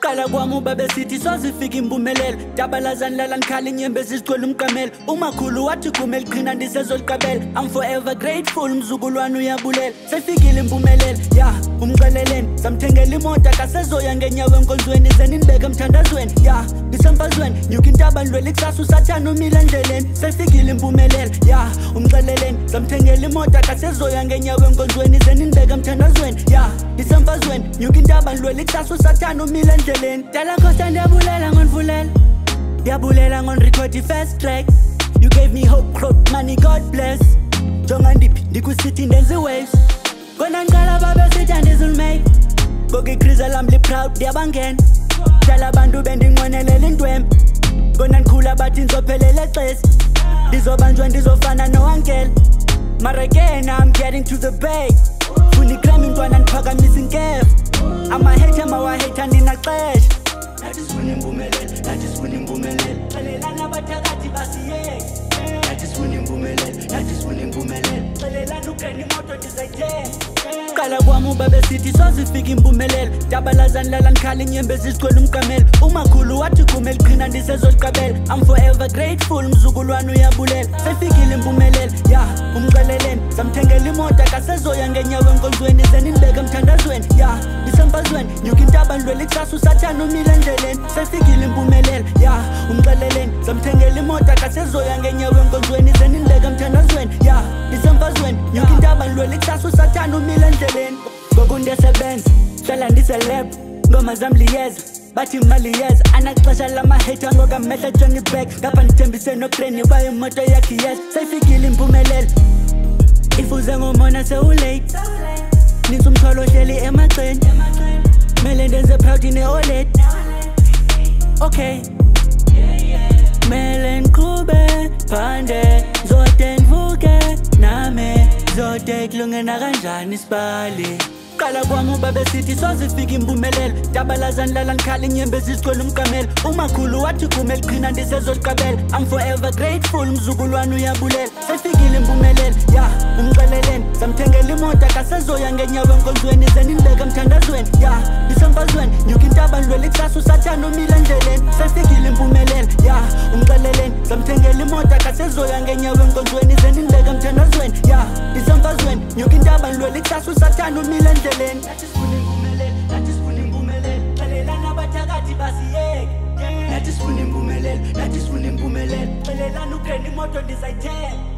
Qala kwami ubaba sithi sozifika impumelelo Dabalazani lala nikhala inyembezi zigcwele umqamelo Umakhulu wathi kumele qhina ndisezoliqabela I'm forever grateful mzukulwane uyabulela Sefikile impumelelo ya umxeleleni Samthengela imoto akasezoya ngenyawo enkonzweni Zeninibeka emthandazweni ya ndisemfazweni Nyuka intaba ndlwela ikusasa usathana umile endleleni Sefikile impumelelo ya umxeleleni Samthengela imoto akasezoya ngenyawo enkonzweni Zeninibeka emthandazweni ya ndisemfazweni Nyuka intaba ndlwela ikusasa usathana umile endleleni Dala Khosa ndiyabulela ngonvulela Ndiyabulela ngon-record i-first track You gave me hope, growth, money, God bless Jonga ndiphi ndikusithi ndenze waves Kona ngiqala babe sithi andizulmake Boke ikriza lami li-proud ndiyabangena Dala abantu bendinqwenelela intwembe Kona ngikhula bathi nizophelela exesi Ndizobanjwa ndizofana no-ankele Mara again I'm getting to the bay Funa igram intwana ndiphakamisa inkeva Ama-hater mawa-hater ndinaxesha Nathi sifuna impumelelo, nathi sifuna impumelelo Xelelani abathakathi basiyeke Nathi sifuna impumelelo, nathi sifuna impumelelo Xelelani ugreni imoto ndizayithenga Qala kwami ubaba sithi sozifika impumelelo Dabalazani lala nikhala inyembezi zigcwele umqamelo Umakhulu wathi kumele qhina ndisezoliqabela I'm forever grateful mzukulwane uyabulela Sefikile impumelelo ya umxeleleni Samthengela imoto akasezoya ngenyawo enkonzweni Zeninibeka emthandazweni ya ndisemfazweni Nyuka intaba ndlwela ikusasa usathana umile endleleni Sefikile impumelelo ya umxeleleni Samthengela imoto akasezoya ngenyawo enkonzweni Zeninibeka emthandazweni ya ndisemfazweni Nyuka intaba ndlwela ikusasa usathana umile endleleni Ngoku ndiyasebenza hlala ndiselab ngoma zami liyeza bathi imali yeza anaxesha lama-hater ngoku amehla njengi-back ngapha ndithembise nokreni bayo imoto yakhe yes seyifikile impumelelo ifuze ngomona sewulate nintsi umthwalo ohleli emaceni mele ndenze proud ne-oled okay mele ngiqhube phande zode ndivuke nami zode kulungena kanjani isibali Qala kwami ubaba sithi sozifika impumelelo Dabalazani lala nikhala inyembezi zigcwele umqamelo Umakhulu wathi kumele qhina ndisezoliqabela I'm forever grateful mzukulwane uyabulela Sefikile impumelelo ya umxeleleni Samthengela imoto akasezoya ngenyawo enkonzweni Zeninibeka emthandazweni ya ndisemfazweni Nyuka intaba ndlwela ikusasa usathana umile endleleni Sefikile impumelelo ya umxeleleni Samthengela imoto akasezoya ngenyawo enkonzweni Zeninibeka emthandazweni ya ndisemfazweni Nyuka intaba ndlwela ikusasa usathana umile endleleni Nathi sifuna impumelelo, nathi sifuna impumelelo Xelelani abathakathi basiyeke Nathi sifuna impumelelo, nathi sifuna impumelelo Xelelani ugreni imoto ndizayithenga